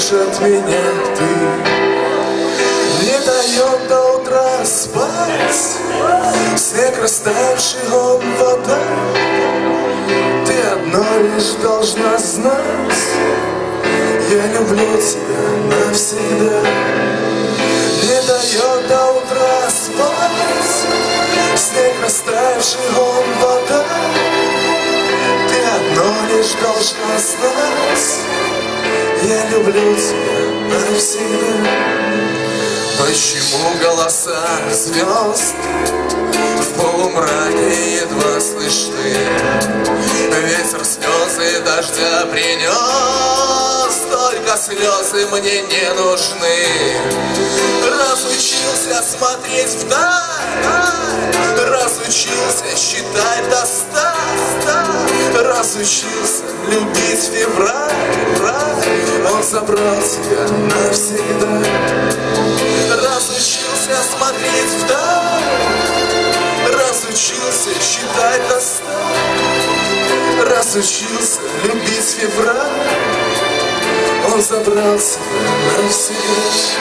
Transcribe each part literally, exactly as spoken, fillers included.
от меня ты. Не дает до утра спать снег, растаявший он вода. Ты одно лишь должна знать: я люблю тебя навсегда. Не дает до утра спать снег, растаявший он вода. Ты одно лишь должна знать: я люблю тебя навсегда. Почему голоса звезд в полумраке едва слышны? Ветер слезы дождя принес, только слезы мне не нужны. Разучился смотреть вдаль, разучился считать до ста, разучился любить февраль, февраль. Он забрал тебя навсегда. Разучился смотреть вдаль, разучился считать до ста, разучился любить февраль. Он забрал себя навсегда.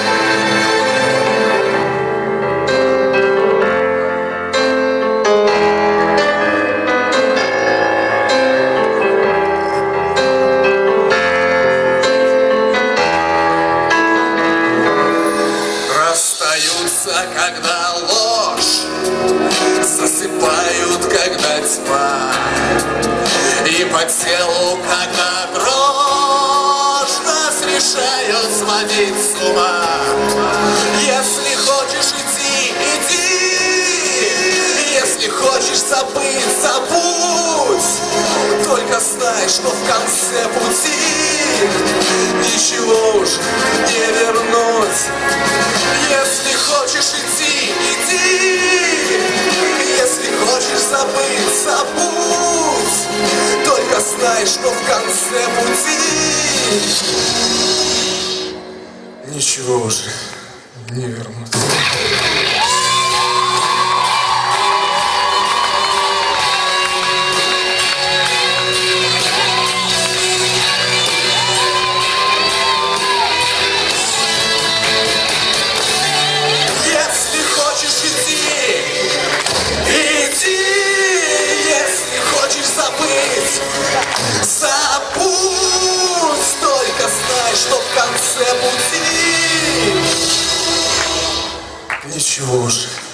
Когда ложь засыпают, когда тьма, и по телу, когда дрожь, нас решают сводить с ума. Если хочешь идти, иди, если хочешь забыть, забудь. Только знай, что в конце пути ничего уже не вернуть. Если хочешь идти, иди, если хочешь забыть, забудь. Только знай, что в конце пути ничего уже не вернуть. забудь, только знай, что в конце пути ничего уже